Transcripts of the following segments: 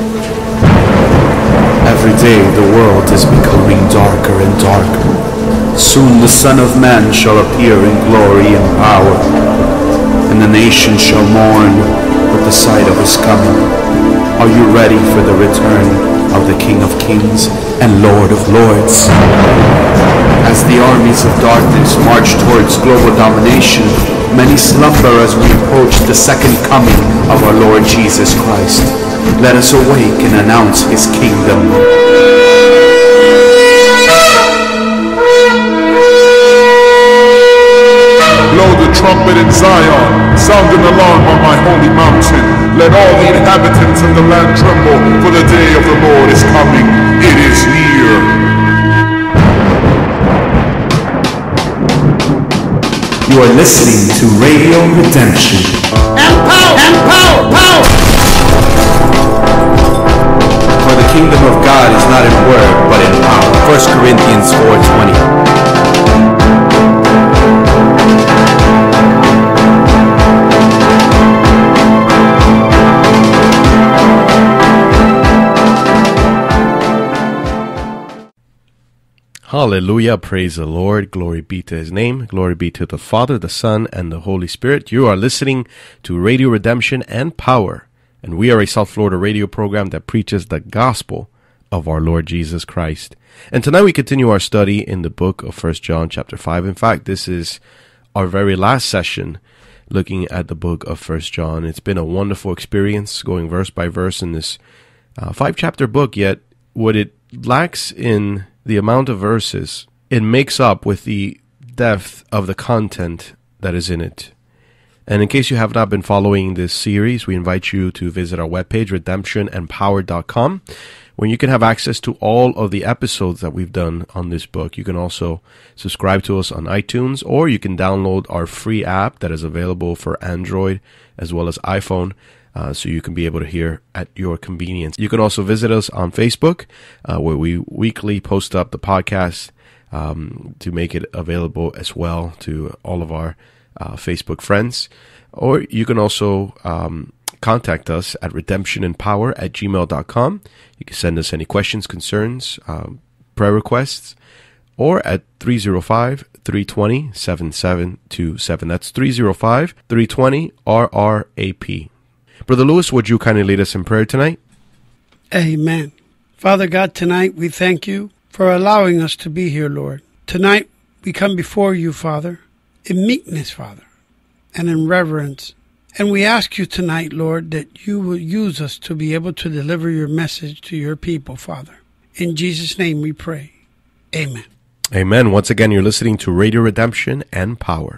Every day the world is becoming darker and darker. Soon the Son of Man shall appear in glory and power, and the nations shall mourn at the sight of his coming. Are you ready for the return of the King of Kings and Lord of Lords? As the armies of darkness march towards global domination, many slumber as we approach the second coming of our Lord Jesus Christ. Let us awake and announce his kingdom. Blow the trumpet in Zion, sound an alarm on my holy mountain. Let all the inhabitants of the land tremble, for the day of the Lord is coming. It is near. You are listening to Radio Redemption. And power! For the kingdom of God is not in word, but in power. 1 Corinthians 4:20. Hallelujah, praise the Lord, glory be to his name, glory be to the Father, the Son, and the Holy Spirit. You are listening to Radio Redemption and Power, and we are a South Florida radio program that preaches the gospel of our Lord Jesus Christ. And tonight we continue our study in the book of 1 John chapter 5. In fact, this is our very last session looking at the book of 1 John. It's been a wonderful experience going verse by verse in this 5-chapter book, yet what it lacks in the amount of verses, it makes up with the depth of the content that is in it. And in case you have not been following this series, we invite you to visit our webpage, redemptionandpower.com, where you can have access to all of the episodes that we've done on this book. You can also subscribe to us on iTunes, or you can download our free app that is available for Android as well as iPhone, so you can be able to hear at your convenience. You can also visit us on Facebook, where we weekly post up the podcast to make it available as well to all of our Facebook friends. Or you can also contact us at redemptionandpower@gmail.com. You can send us any questions, concerns, prayer requests, or at 305-320-7727. That's 305-320-RRAP. Brother Lewis, would you kindly lead us in prayer tonight? Amen. Father God, tonight we thank you for allowing us to be here, Lord. Tonight we come before you, Father, in meekness, Father, and in reverence. And we ask you tonight, Lord, that you will use us to be able to deliver your message to your people, Father. In Jesus' name we pray. Amen. Amen. Once again, you're listening to Radio Redemption and Power.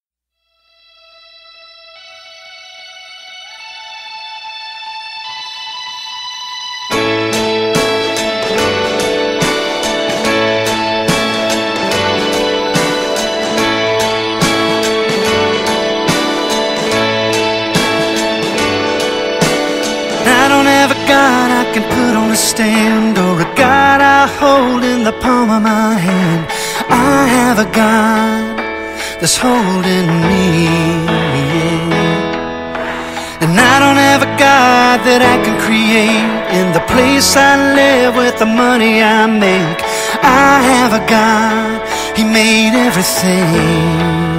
Stand or a God I hold in the palm of my hand. I have a God that's holding me, yeah. And I don't have a God that I can create in the place I live with the money I make. I have a God, He made everything.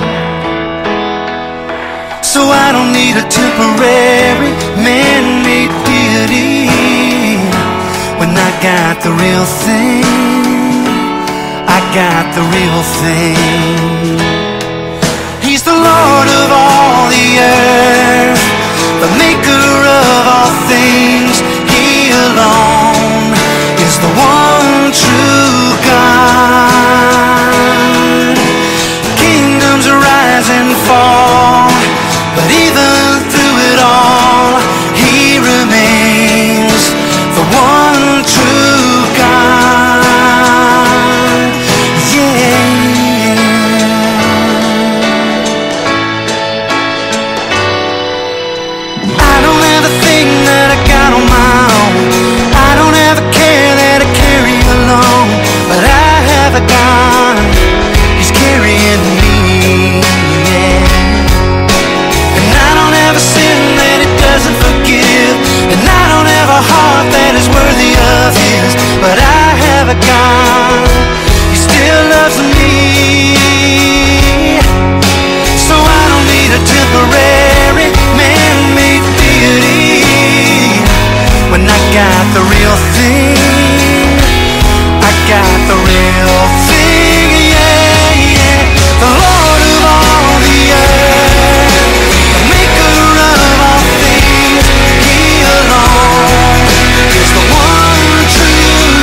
So I don't need a temporary man-made deity when I got the real thing. I got the real thing. He's the Lord of all the earth, the maker of all things. He alone is the one true God. Kingdoms rise and fall, but even through it all, He remains the one true God, yeah. I don't have a thing that I got on my got the real thing. I got the real thing, yeah, yeah. The Lord of all the earth, the maker of all things, He alone is the one true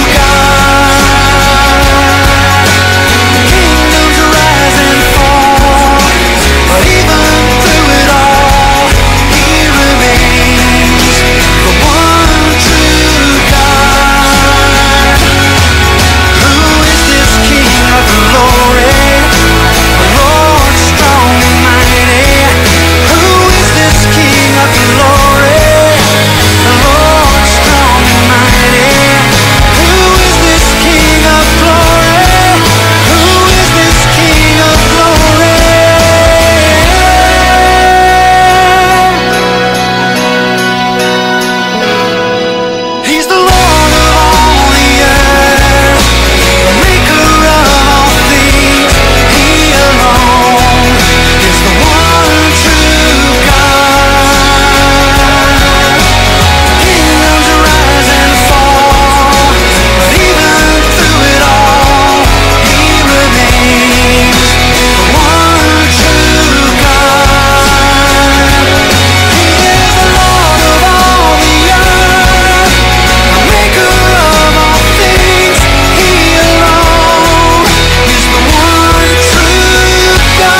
God. Kingdoms rise and fall, but even through it all, He remains the one true God. Who is this King of glory? The Lord strong and mighty. Who is this King of glory? The Lord strong and mighty. Who is this King of glory? Who is this King of glory? He's the Lord of all the earth, the maker of all things. He alone is the one true God. Kingdoms rise and fall, but even through it all, He remains the one true God. He is the Lord of all the earth, the maker of all things. He alone is the one true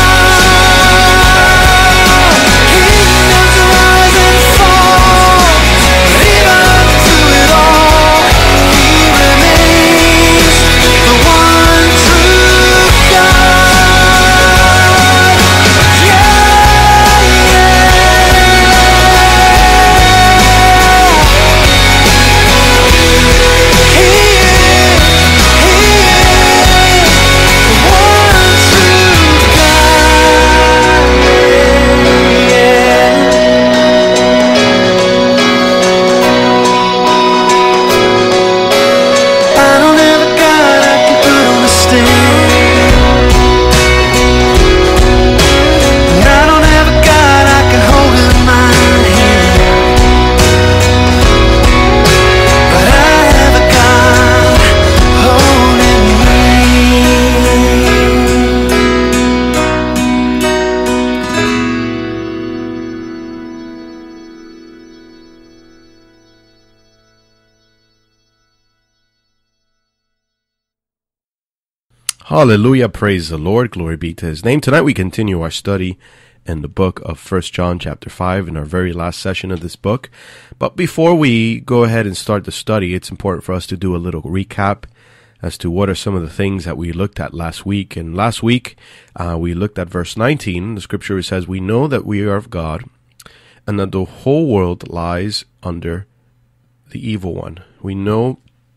God. Kingdoms rise and fall, but even through it all, He remains the one true God. Yeah, I don't have a God I can put on a stand, and I don't have a God I can hold in my hand, but I have a God holding me. Hallelujah, praise the Lord, glory be to His name. Tonight we continue our study in the book of 1 John chapter 5 in our very last session of this book. But before we go ahead and start the study, it's important for us to do a little recap as to what are some of the things that we looked at last week. And last week we looked at verse 19. The scripture says, "We know that we are of God, and that the whole world lies under the evil one." We know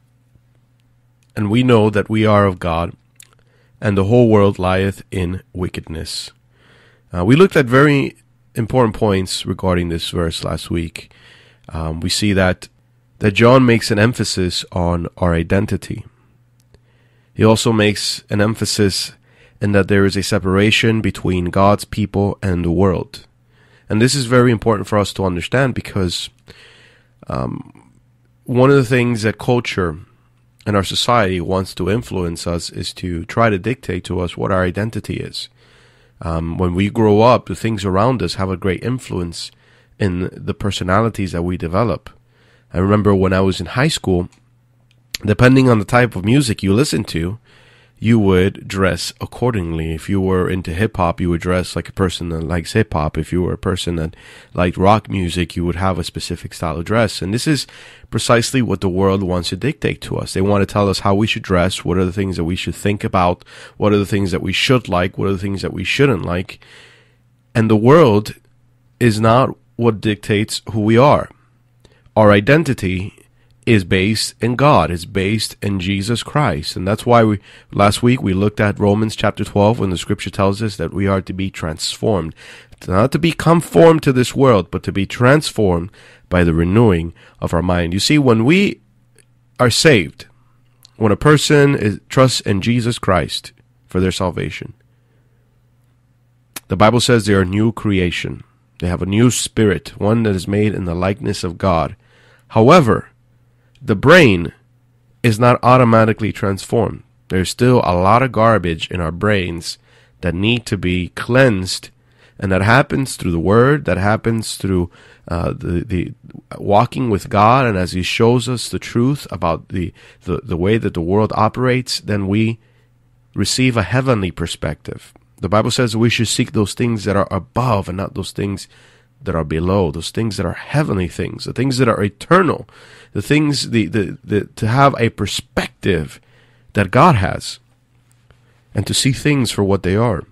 that we are of God, and the whole world lieth in wickedness. We looked at very important points regarding this verse last week. We see that John makes an emphasis on our identity. He also makes an emphasis in that there is a separation between God's people and the world. And this is very important for us to understand, because one of the things that culture and our society wants to influence us is to try to dictate to us what our identity is. When we grow up, the things around us have a great influence in the personalities that we develop. I remember when I was in high school, depending on the type of music you listen to, you would dress accordingly. If you were into hip-hop, you would dress like a person that likes hip-hop. If you were a person that liked rock music, you would have a specific style of dress. And this is precisely what the world wants to dictate to us. They want to tell us how we should dress, what are the things that we should think about, what are the things that we should like, what are the things that we shouldn't like. And the world is not what dictates who we are. Our identity is based in God, is based in Jesus Christ. And that's why last week we looked at Romans chapter 12, when the scripture tells us that we are to be transformed. Not to be conformed to this world, but to be transformed by the renewing of our mind. You see, when we are saved, when a person trusts in Jesus Christ for their salvation, the Bible says they are a new creation. They have a new spirit, one that is made in the likeness of God. However, the brain is not automatically transformed. There's still a lot of garbage in our brains that need to be cleansed, and that happens through the Word, that happens through the walking with God, and as He shows us the truth about the way that the world operates, then we receive a heavenly perspective. The Bible says we should seek those things that are above and not those things that are below, those things that are heavenly things, the things that are eternal, the things to have a perspective that God has, and to see things for what they are.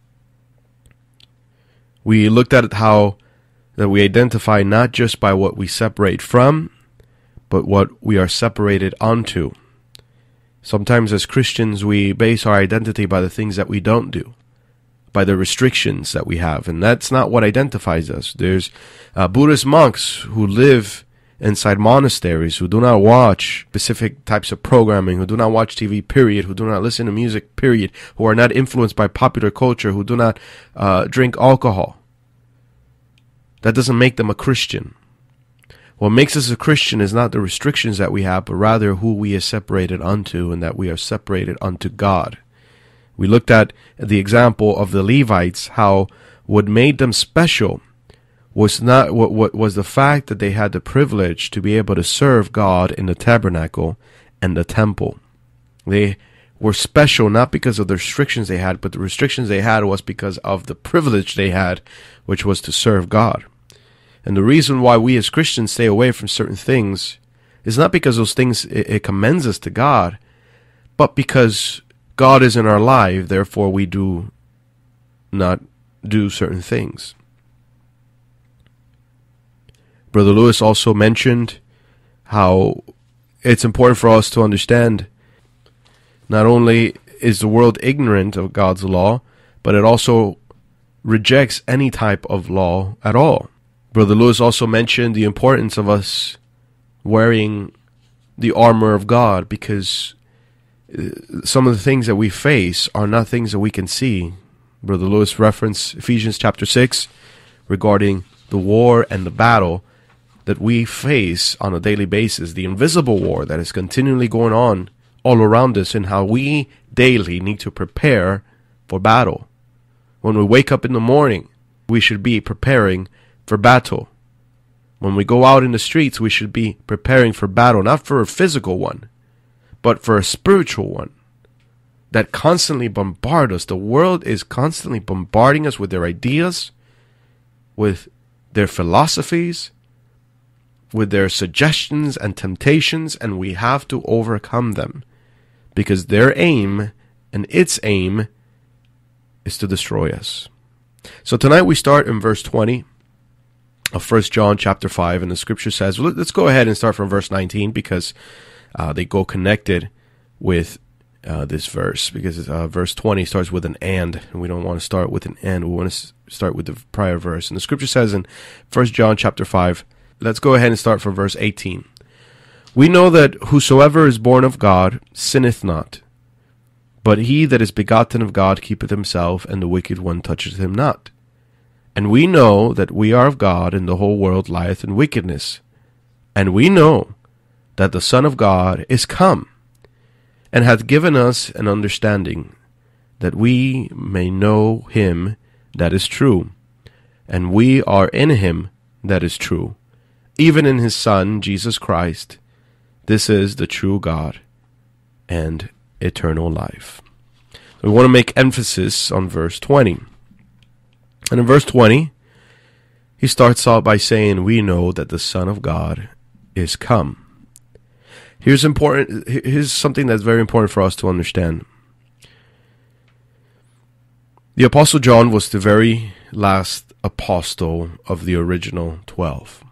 We looked at how that we identify not just by what we separate from, but what we are separated onto. Sometimes as Christians we base our identity by the things that we don't do, by the restrictions that we have, and that's not what identifies us. There's Buddhist monks who live inside monasteries, who do not watch specific types of programming, who do not watch TV, period, who do not listen to music, period, who are not influenced by popular culture, who do not drink alcohol. That doesn't make them a Christian. What makes us a Christian is not the restrictions that we have, but rather who we are separated unto, and that we are separated unto God. We looked at the example of the Levites, how what made them special was not what was the fact that they had the privilege to be able to serve God in the tabernacle and the temple. They were special not because of the restrictions they had, but the restrictions they had was because of the privilege they had, which was to serve God. And the reason why we as Christians stay away from certain things is not because those things it commends us to God, but because God is in our life, therefore we do not do certain things. Brother Lewis also mentioned how it's important for us to understand not only is the world ignorant of God's law, but it also rejects any type of law at all. Brother Lewis also mentioned the importance of us wearing the armor of God, because some of the things that we face are not things that we can see. Brother Lewis referenced Ephesians chapter 6 regarding the war and the battle that we face on a daily basis, the invisible war that is continually going on all around us, and how we daily need to prepare for battle. When we wake up in the morning, we should be preparing for battle. When we go out in the streets, we should be preparing for battle, not for a physical one, but for a spiritual one that constantly bombard us. The world is constantly bombarding us with their ideas, with their philosophies, with their suggestions and temptations, and we have to overcome them, because their aim and its aim is to destroy us. So tonight we start in verse 20 of 1 John chapter 5, and the scripture says, let's go ahead and start from verse 19, because they go connected with this verse, because verse 20 starts with an and we don't want to start with an and. We want to start with the prior verse. And the scripture says in 1 John chapter 5, let's go ahead and start from verse 18. We know that whosoever is born of God sinneth not, but he that is begotten of God keepeth himself, and the wicked one toucheth him not. And we know that we are of God, and the whole world lieth in wickedness. And we know that the Son of God is come, and hath given us an understanding, that we may know him that is true. And we are in him that is true, even in his Son, Jesus Christ. This is the true God and eternal life. We want to make emphasis on verse 20. And in verse 20, he starts out by saying, we know that the Son of God is come. Here's something that's very important for us to understand. The Apostle John was the very last apostle of the original 12.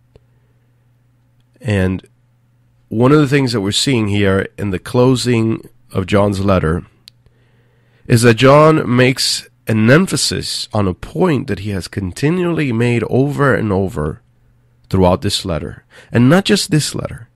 And one of the things that we're seeing here in the closing of John's letter is that John makes an emphasis on a point that he has continually made over and over throughout this letter. And not just this letter,